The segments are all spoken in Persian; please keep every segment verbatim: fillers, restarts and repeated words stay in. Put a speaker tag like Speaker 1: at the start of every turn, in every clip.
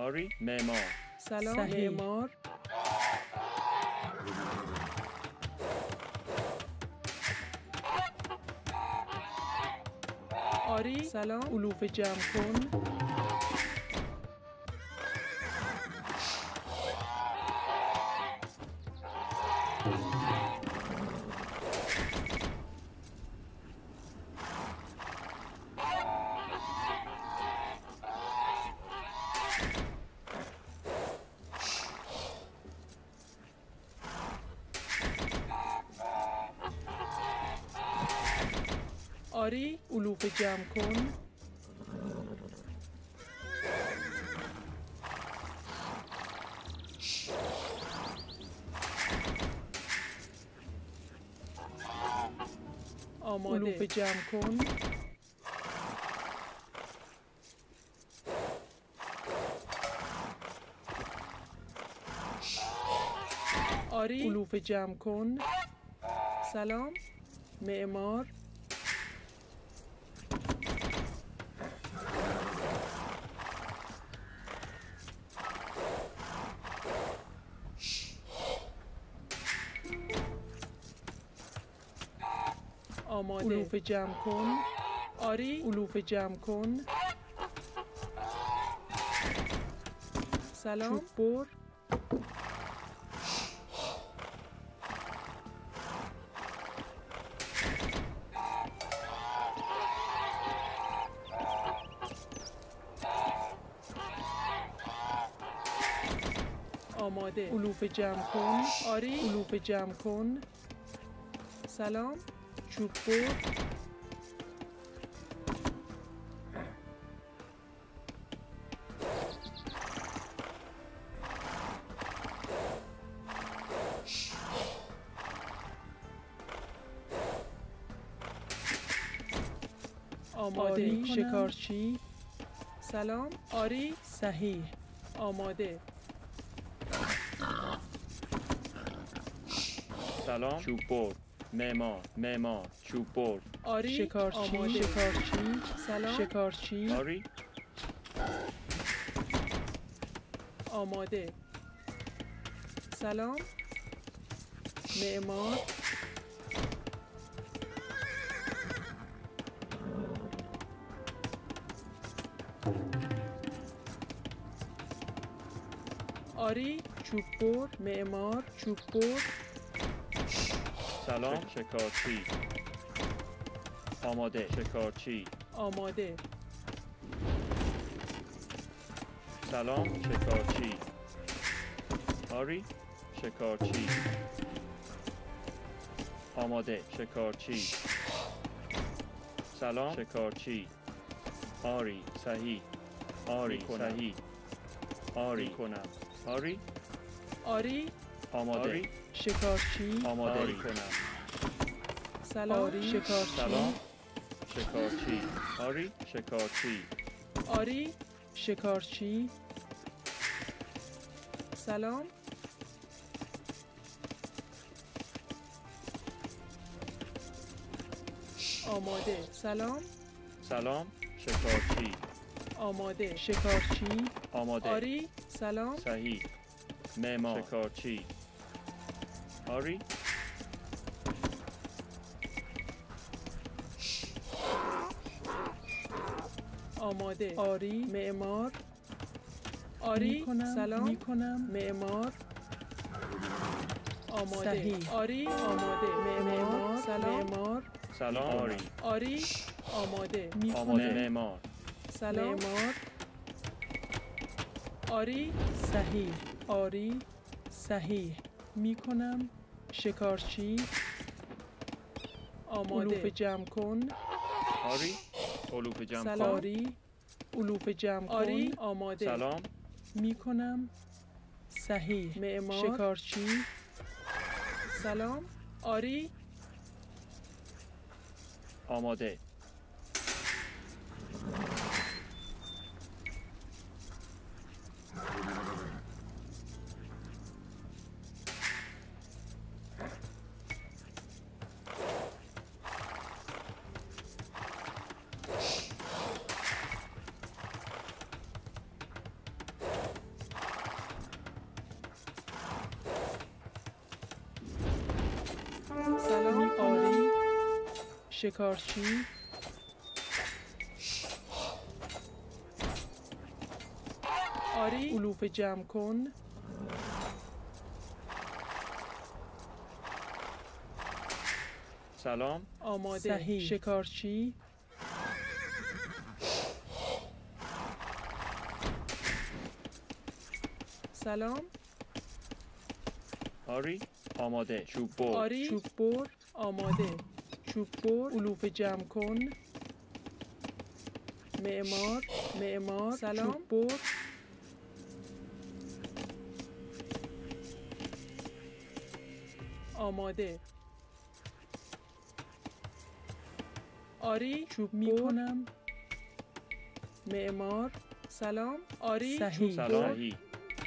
Speaker 1: آری معمار.
Speaker 2: سلام
Speaker 3: صحیح.
Speaker 2: معمار. آری سلام علوف جمع کن. آری علوف جمع کن. آماده علوف جمع کن. آری علوف جمع کن. سلام معمار. آماده علوف جمع کن. آری علوف جمع کن. سلام چوب بر. آماده علوف جمع کن. آری علوف جمع کن. سلام چوب بر. آماده شکارچی. سلام آری صحیح. آماده
Speaker 1: سلام چوب بر. معمار معمار چوب بر.
Speaker 2: آری شکارچی. آماده شکارچی. سلام شکارچی.
Speaker 1: آری
Speaker 2: آماده. سلام معمار. آری چوب بر. معمار چوب بر.
Speaker 1: سلام شکارچی. آماده شکارچی.
Speaker 2: آماده
Speaker 1: سلام شکارچی. آری شکارچی. آماده شکارچی. سلام شکارچی. آری صحیح. آری صحیح. آری کنم. آری
Speaker 2: آری
Speaker 1: آماده. آری
Speaker 2: شکارچی.
Speaker 1: آماده
Speaker 2: آری.
Speaker 1: کنم.
Speaker 2: سلام آری شکارچی.
Speaker 1: سلام شکارچی. آری شکارچی.
Speaker 2: آری شکارچی. سلام آماده. سلام
Speaker 1: سلام شکارچی.
Speaker 2: آماده شکارچی.
Speaker 1: آماده.
Speaker 2: آری سلام
Speaker 1: صحیح. معمار شکارچی. آری
Speaker 2: آماده. آری معمار. آری
Speaker 3: میکنم.
Speaker 2: سلام
Speaker 3: میکنم.
Speaker 2: معمار. آماده
Speaker 3: صحیح.
Speaker 2: آری آماده. معمار سلام معمار.
Speaker 1: سلام آری.
Speaker 2: آری آماده.
Speaker 1: آماده معمار.
Speaker 2: سلام معمار. آری
Speaker 3: صحیح.
Speaker 2: آری
Speaker 3: صحیح.
Speaker 2: میکنم. شکارچی. آماده علوف جمع کن.
Speaker 1: آری علوف جمع
Speaker 2: سلام
Speaker 1: کن.
Speaker 2: آری علوف جمع کن. آری آماده
Speaker 1: سلام
Speaker 2: میکنم.
Speaker 3: صحیح.
Speaker 2: معمار شکارچی. سلام آری
Speaker 1: آماده.
Speaker 2: شکارچی آری علوفه جمع کن
Speaker 1: سلام.
Speaker 2: آماده
Speaker 3: صحیح.
Speaker 2: شکارچی سلام
Speaker 1: آری آماده. چوب بر.
Speaker 2: آری چوب بر آماده چوب بر علوفه جمع کن معمار معمار سلام چوب بر آماده آری چوب میکنم معمار سلام آری
Speaker 3: صحیح.
Speaker 2: چوب
Speaker 1: سلام.
Speaker 2: بر
Speaker 1: صحیح.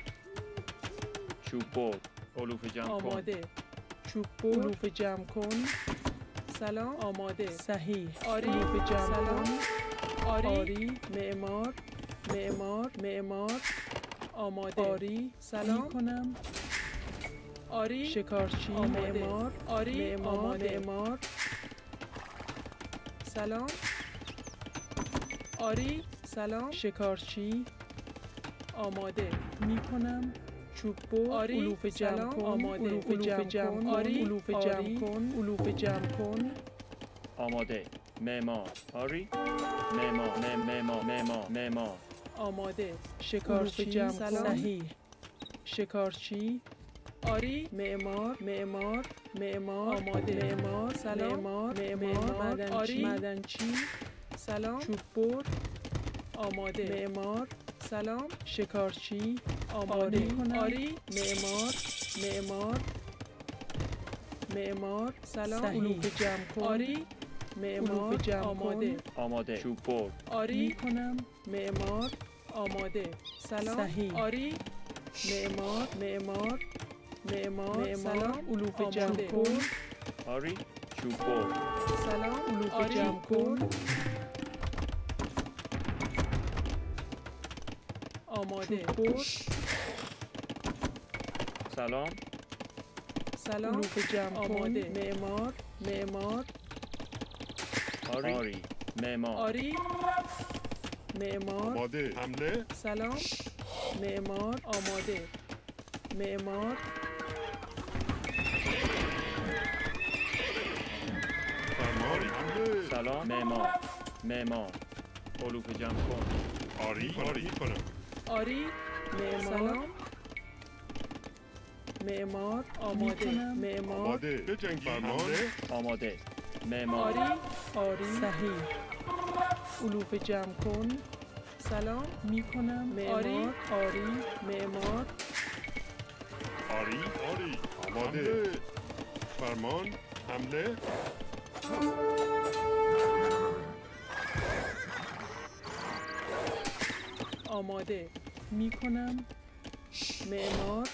Speaker 1: چوب بر. علوفه جمع کن.
Speaker 2: آماده چوب بر علوفه جمع کن سلام آماده
Speaker 3: صحیح.
Speaker 2: آری علوفه جمع کن آری آری معمار معمار معمار آماده آری سلام
Speaker 3: کنم
Speaker 2: آری
Speaker 3: شکارچی
Speaker 2: معمار آری معمار معمار سلام آری سلام شکارچی آماده
Speaker 3: می کنم
Speaker 2: چوب بر آری علوفه جمع کن آماده علوفه جمع کن آری علوفه جمع کن علوفه جمع کن
Speaker 1: آماده. معمار. آری معمار م- معمار معمار معمار
Speaker 2: آماده شکارچی
Speaker 3: جمع
Speaker 2: سلام
Speaker 3: صحیح.
Speaker 2: شکارچی آری معمار معمار معمار آماده معمار سلام معمار معمار آری معدنچی سلام چوب بر آماده معمار سلام شکارچی آماده آری معمار معمار معمار سلام
Speaker 3: صحیح.
Speaker 2: علوفه جمع کن آری معمار جمع آماده
Speaker 1: آماده. چوب بر.
Speaker 2: آری کنم معمار آماده سلام
Speaker 3: صحیح.
Speaker 2: آری معمار معمار معمار سلام علوفه جمع کن
Speaker 1: آری چوب بر.
Speaker 2: سلام علوفه جمع کن آماده بر
Speaker 1: سلام.
Speaker 2: سلام علوفه جمع آماده معمار معمار
Speaker 1: آری آری معمار.
Speaker 2: آری معمار
Speaker 4: آماده حمله
Speaker 2: سلام معمار آماده معمار
Speaker 4: فرمانی حمله
Speaker 1: سلام. معمار معمار. علوفه جمع کن.
Speaker 4: آری آری کنم
Speaker 2: آری معمار معمار آماده
Speaker 3: می‌کنم.
Speaker 2: معمار
Speaker 4: آماده بجنگی فرمان
Speaker 1: آماده. معمار.
Speaker 2: آری آری
Speaker 3: صحیح.
Speaker 2: علوفه جمع کن سلام
Speaker 3: می کنم
Speaker 2: آری آری معمار
Speaker 4: آری آری آماده فرمان حمله
Speaker 2: آماده
Speaker 3: می کنم
Speaker 2: معمار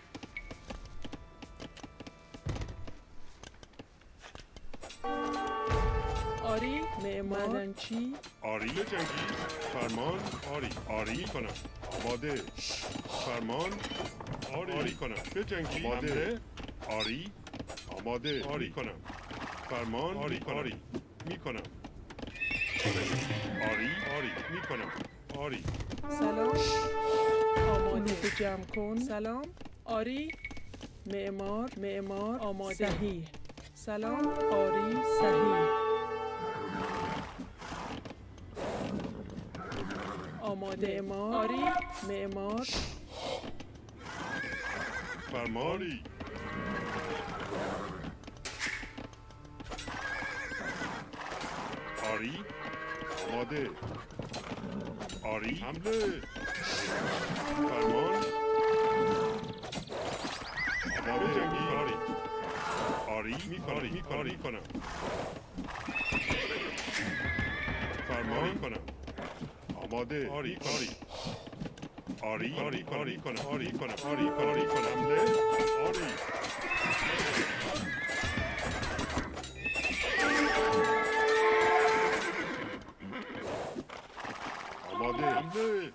Speaker 2: آری معمار معدنچی
Speaker 4: آری بجنگی فرمان آری آری کنم آماده فرمان آری آری کنم بجنگی آماده آری آماده آری کنم فرمان آری آری می کنم آری آری می کنم آری
Speaker 2: سلام آماده جمع کن سلام آری معمار معمار آماده
Speaker 3: صحیح.
Speaker 2: سلام آری
Speaker 3: صحیح.
Speaker 2: آماده معمار آری معمار
Speaker 4: فرمانی آری آماده آری حمله فرمان آماده جنگی آری آری می آری می آری کنم فرمان کنم آماده آری آری آری آری آری کنم آری کنم آری آری کنم حمله آری آماده حمله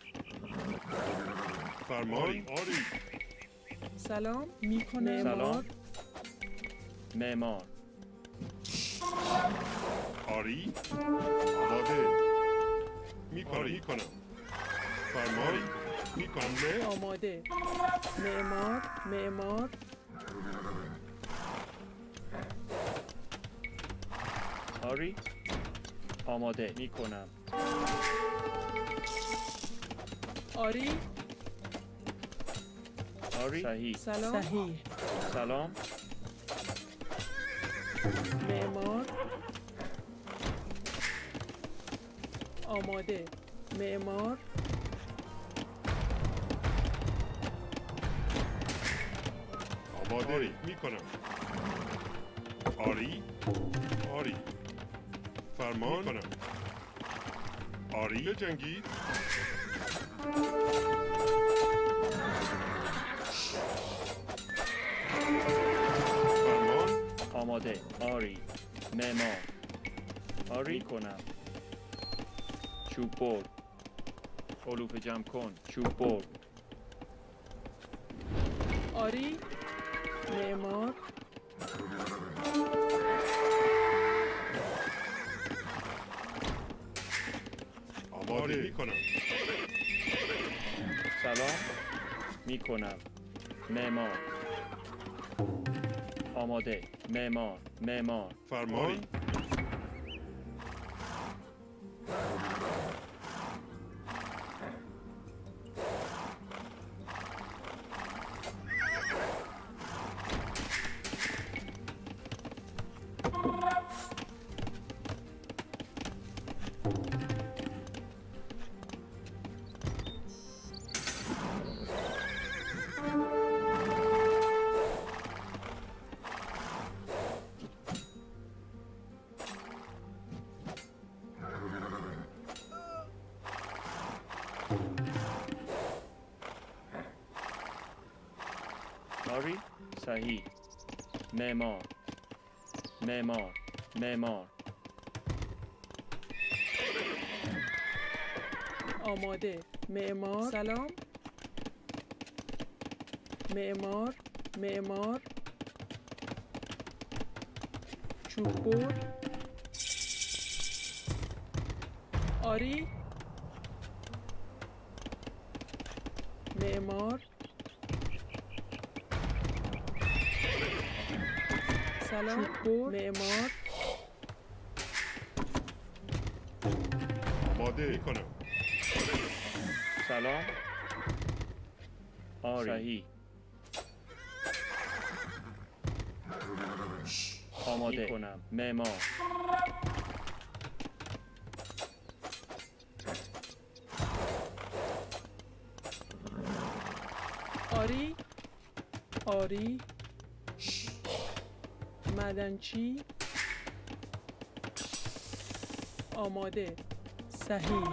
Speaker 4: فرمان آری
Speaker 2: سلام
Speaker 3: می کنم
Speaker 2: معمار
Speaker 1: سلام. معمار.
Speaker 4: آری آماده میکنم میکنم فرمان میکنم
Speaker 2: آماده معمار معمار
Speaker 1: آری آماده می کنم.
Speaker 2: آری
Speaker 1: آری صحیح.
Speaker 2: سلام صحیح
Speaker 1: سلام.
Speaker 2: معمار آماده معمار
Speaker 4: آماده میکنم آری آری فرمان میکنم آری بجنگید فرمان
Speaker 1: آماده آری معمار آری کنم. چوب برد. علوف جمع کن. چوب برد.
Speaker 2: آری معمار
Speaker 4: آماده میکنم
Speaker 1: سلام می کنم. معمار آماده معمار معمار
Speaker 4: فرمان
Speaker 1: آری صحیح. معمار معمار معمار
Speaker 2: آماده معمار سلام معمار معمار چوب برد آری معمار سلام چوب برد معمار
Speaker 4: آماده میکنم
Speaker 1: سلام آری صحیح. آماده کنم. معمار
Speaker 2: آری آری معدنچی آماده صحیح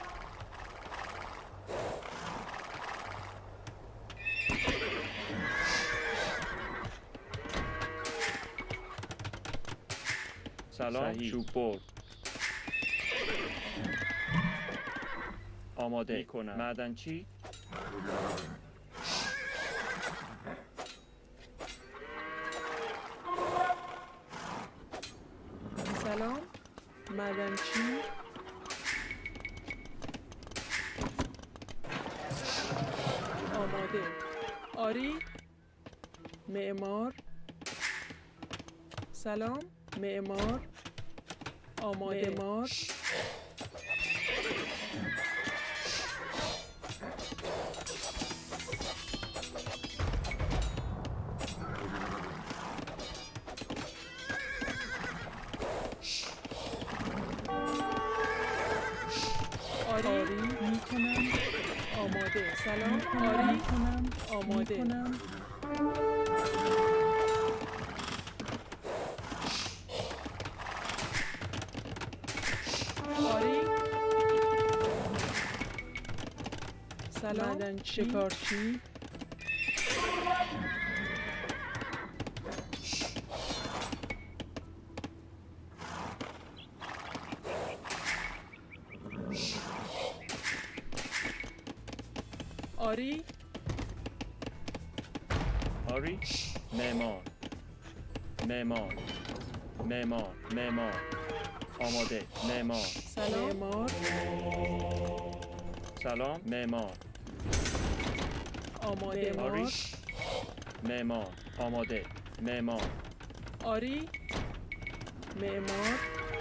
Speaker 1: سلام صحیح. چوب برد. آماده کنم. معدن چی؟
Speaker 2: سلام معدنچی آماده آری معمار سلام معمار آماده معمار آری میکنم آماده سلام آری میکنم آماده میکنم آری سلام معدنچی شکارچی آری
Speaker 1: آری معمار معمار معمار معمار آماده معمار
Speaker 2: سلام معمار
Speaker 1: سلام معمار
Speaker 2: آماده
Speaker 1: آری
Speaker 2: معمار
Speaker 1: معمار آماده معمار
Speaker 2: آری معمار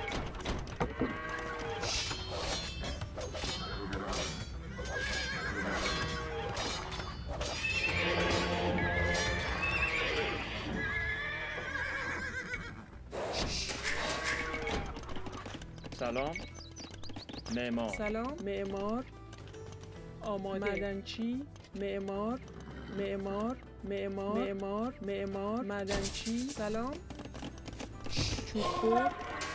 Speaker 1: سلام معمار
Speaker 2: سلام معمار آماده معدنچی معمار معمار معمار معمار معمار معدنچی سلام چوب‌بر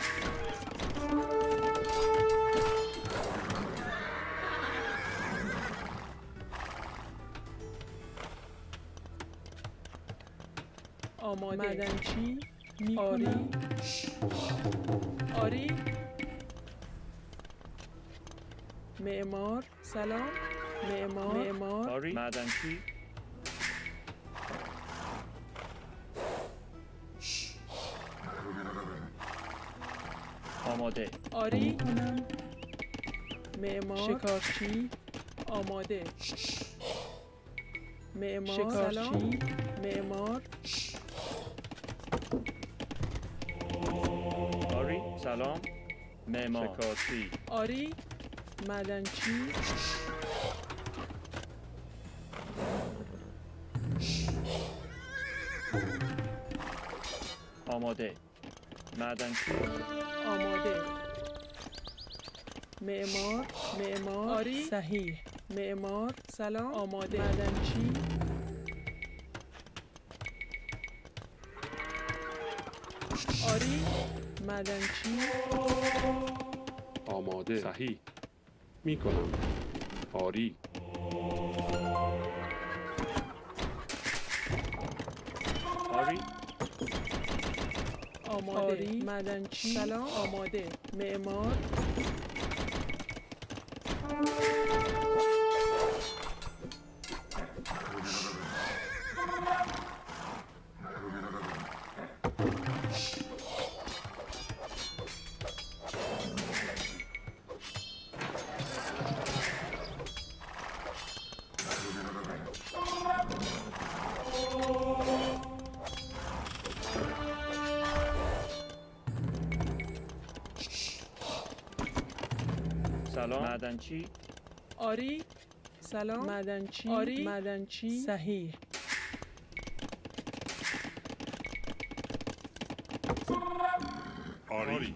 Speaker 2: آماده معدنچی آری آری معمار سلام معمار معمار
Speaker 1: آری معدنچی آماده
Speaker 2: آری کنم معمار شکارچی آماده معمار شکارچی معمار
Speaker 1: آری سلام معمار شکارچی
Speaker 2: آری معدنچی
Speaker 1: آماده معدنچی
Speaker 2: آماده معمار معمار آری صحیح معمار سلام آماده معدنچی آری معدنچی
Speaker 5: آماده صحیح می کنم آری
Speaker 1: آری
Speaker 2: آماده آری معدنچی سلام آماده معمار
Speaker 1: سلام معدنچی
Speaker 2: آری سلام معدنچی آری معدنچی صحیح
Speaker 4: آری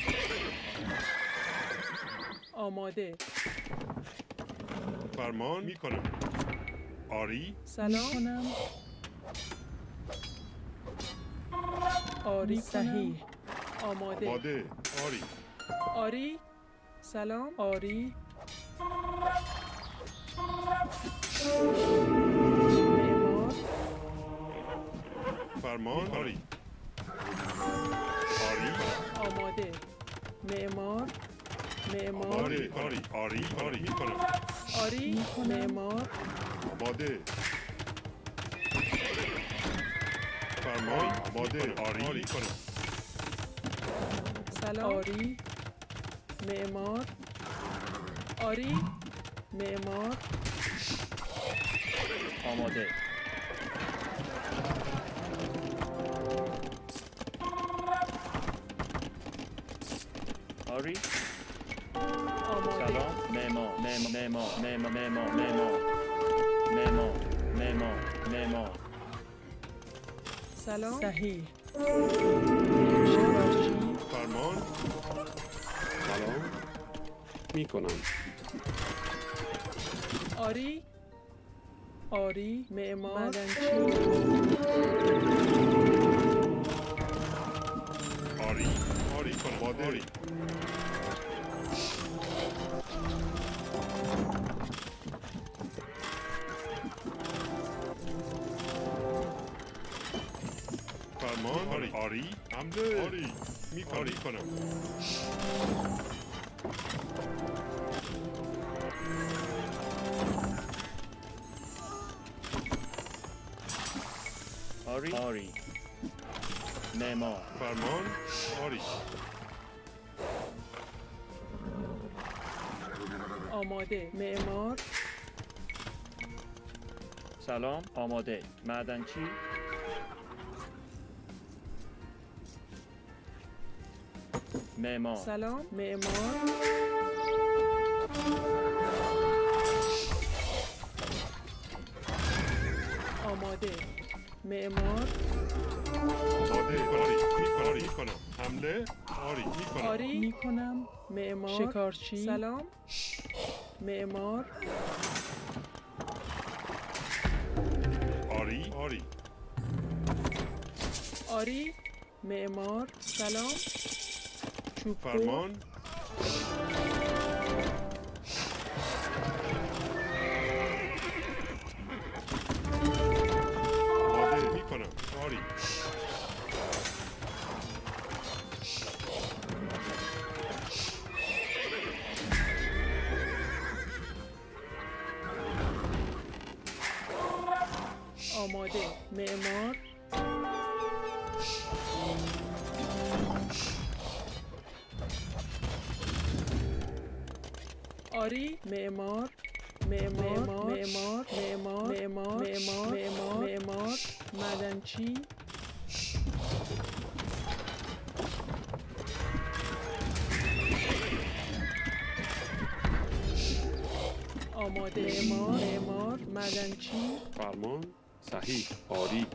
Speaker 2: آماده
Speaker 4: فرمان می کنم آری
Speaker 2: سلام کنم آری صحیح آماده
Speaker 4: آماده آری
Speaker 2: آری سلام آری معمار
Speaker 4: فرمان آری آری
Speaker 2: آماده معمار معمار
Speaker 4: آری آری آری آری می کنم
Speaker 2: آری معمار
Speaker 4: آماده فرمان آماده آری می کنم
Speaker 2: سلام آری معمار آری معمار
Speaker 1: آماده آری
Speaker 2: آماده
Speaker 1: سلام معمار معمار معمار معمار معمار معمار معمار معمار
Speaker 2: سلام صحیح شکارچی
Speaker 4: فرمان
Speaker 5: سلام می کنم
Speaker 2: آری آری معمار معدنچی
Speaker 4: آری آری کنم آماده فرمان آری آری حمله آری می آری کنم
Speaker 1: آری آری معمار
Speaker 4: فرمان آری
Speaker 2: آماده. معمار.
Speaker 1: سلام آماده. معدنچی. معمار.
Speaker 2: سلام. معمار. آماده. معمار.
Speaker 4: آماده. آری میکنم. آری میکنم. حمله. آری میکنم.
Speaker 2: آری.
Speaker 3: میکنم.
Speaker 2: معمار.
Speaker 3: شکارچی.
Speaker 2: سلام. معمار.
Speaker 4: آری آری
Speaker 2: آری. معمار. سلام. چوب‌خور.
Speaker 4: فرمان. آماده میکنم. آری
Speaker 2: آماده. معمار. آری. معمار. معمار. معمار. معمار. معمار. معمار. معمار. معمار. معدنچی. آماده. معمار. معمار. معدنچی.
Speaker 5: فرمان صحیح آری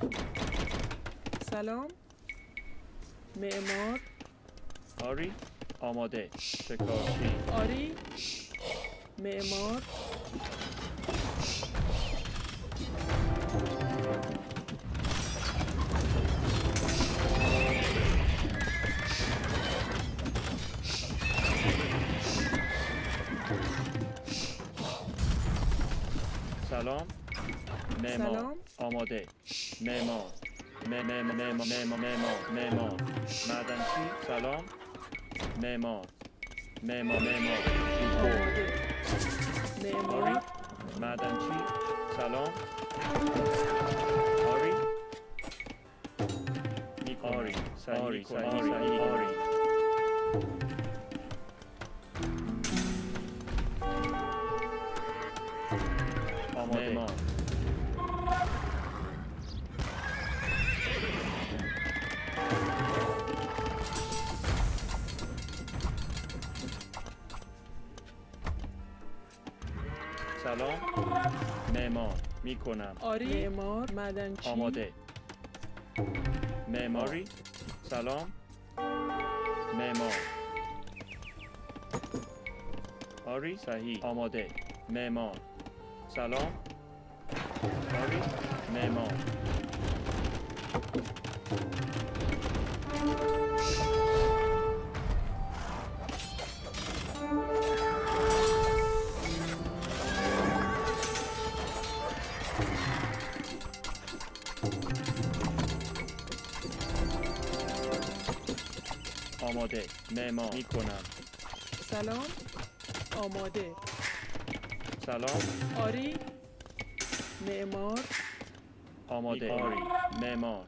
Speaker 2: سلام. معمار.
Speaker 1: آری آماده. شکارچی.
Speaker 2: آری. معمار.
Speaker 1: سلام معمار.
Speaker 2: سلام.
Speaker 1: آماده. معمار. معمار معمار معمار معمار معمار. معدنچی. سلام معمار. معمار معمار. چوب‌خور.
Speaker 2: آماده.
Speaker 1: آری
Speaker 2: معمار.
Speaker 1: معدنچی. سلام آری می آری آری صحیح صحیح آری آماده. معمار. سلام معمار میکنم.
Speaker 2: آری. معمار. معدنچی.
Speaker 1: آماده. معماری. سلام معمار. آری صحیح آماده. معمار. سلام آری معمار. آماده. معمار میکنم.
Speaker 2: سلام. آماده.
Speaker 1: سلام
Speaker 2: آری. معمار.
Speaker 1: آماده. آری معمار.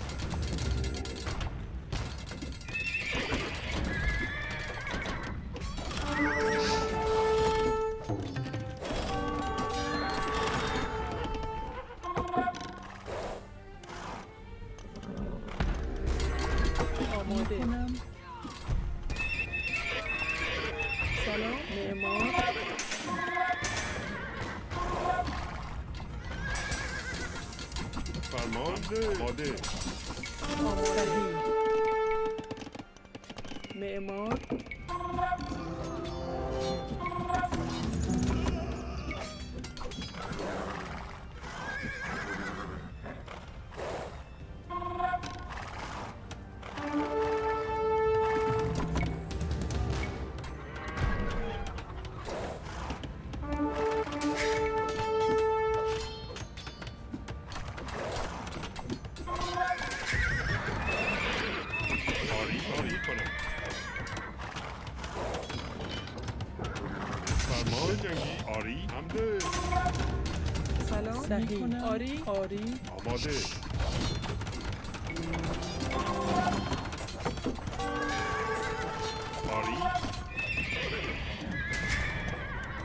Speaker 2: آماده.
Speaker 3: میکنم.
Speaker 2: سلام. معمار.
Speaker 4: فرمان. آماده.
Speaker 2: آماده. معمار.
Speaker 4: آری آری کنم. فرمان جنگی. آری حمله.
Speaker 2: سلام.
Speaker 3: صحیح. میکنم.
Speaker 2: آری. آری.
Speaker 4: آماده. آری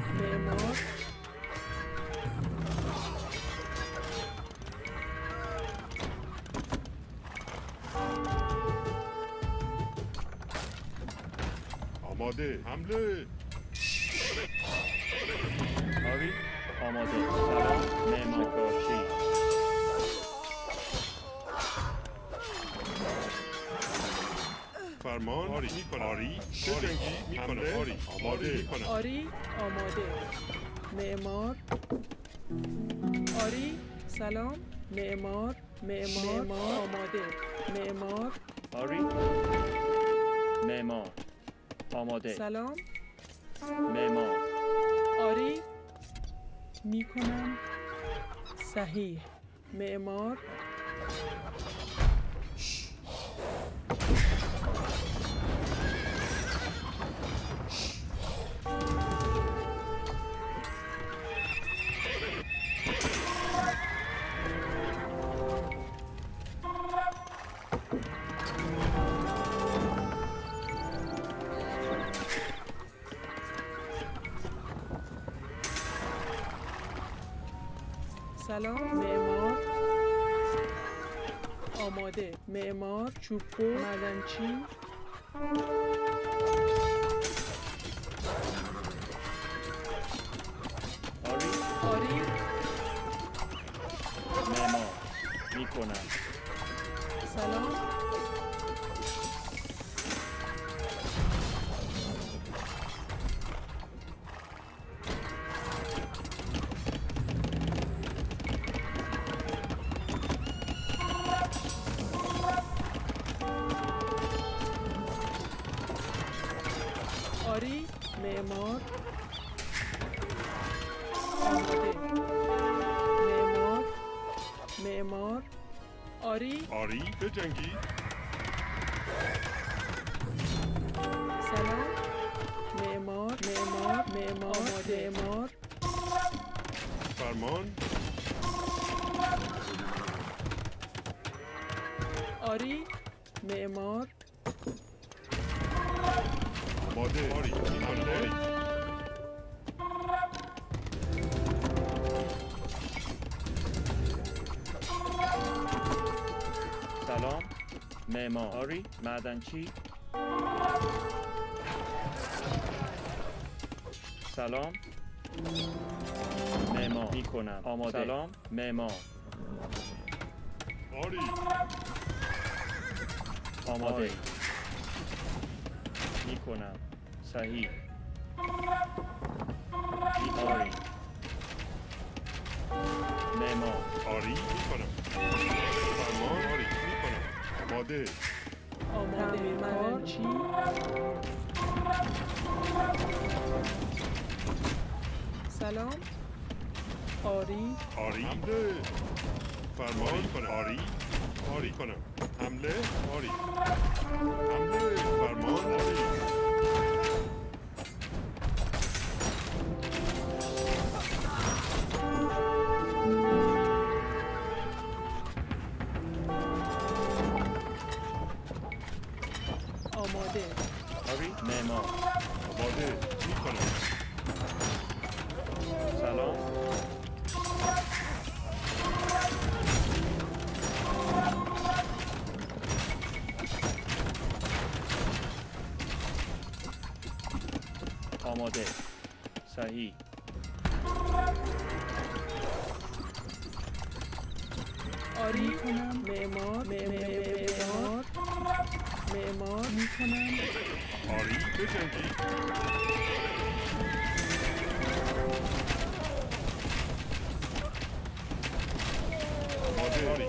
Speaker 2: معمار
Speaker 4: آماده حمله
Speaker 1: آری آماده سلام معمار باشی
Speaker 4: فرمان آری میکنم آری چه جنگی میکنم آری آماده میکنم
Speaker 2: آری آماده معمار آری سلام معمار معمار آماده معمار
Speaker 1: آری معمار آماده
Speaker 2: سلام
Speaker 1: معمار
Speaker 2: آری میکنم صحیح معمار سلام معمار آماده معمار چوبو معدنچی
Speaker 1: آری
Speaker 2: آری
Speaker 1: معمار میکنم
Speaker 2: سلام آری معمار آماده معمار معمار آری
Speaker 4: آری چه جنگی
Speaker 2: سلام معمار معمار معمار آماده معمار
Speaker 4: فرمان
Speaker 2: آری معمار
Speaker 4: آماده آری میکنم آری
Speaker 1: سلام معمار آری معدنچی سلام معمار میکنم آماده سلام معمار
Speaker 4: آری
Speaker 1: آماده میکنم صحیح آری معمار
Speaker 4: آری میکنم فرمان آری میکنم آماده
Speaker 2: آماده معدنچی سلام آری
Speaker 4: آری حمله فرمان کنم آری آری کنم حمله آری حمله فرمان آری
Speaker 2: آماده
Speaker 1: آری معمار
Speaker 4: آماده میکنم
Speaker 1: سلام آماده صحیح
Speaker 2: آری معمار معمار معمار میکنم
Speaker 4: آری چه جنگی آماده آری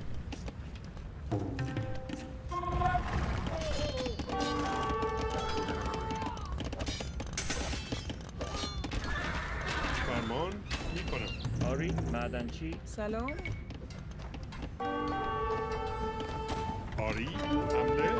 Speaker 4: فرمان میکنم
Speaker 1: آری معدنچی
Speaker 2: سلام
Speaker 4: آری حمله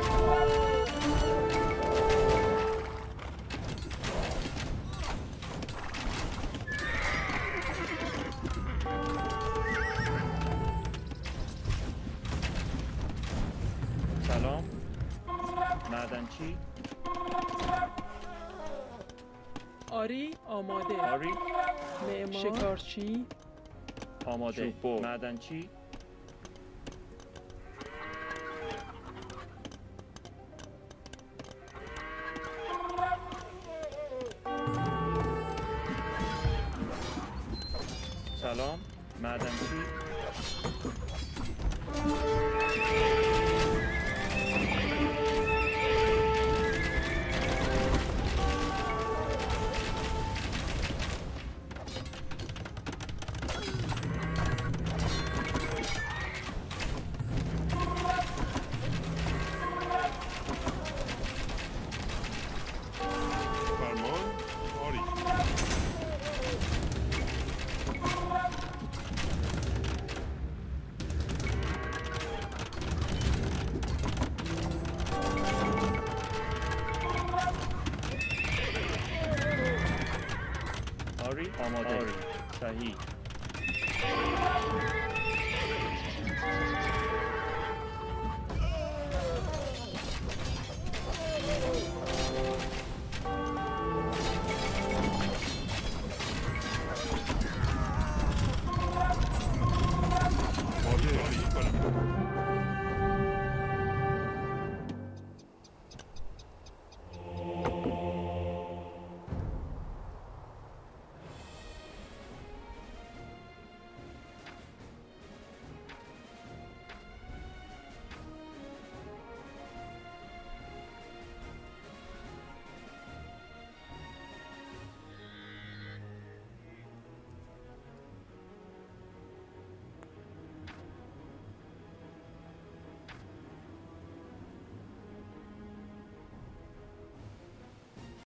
Speaker 1: سلام معدنچی
Speaker 2: آری آماده
Speaker 1: آری
Speaker 2: معمار
Speaker 3: شکارچی
Speaker 1: آماده
Speaker 5: شوپو.
Speaker 1: معدنچی سلام معدنچی
Speaker 4: فرمان آری
Speaker 1: آری آماده آری صحیح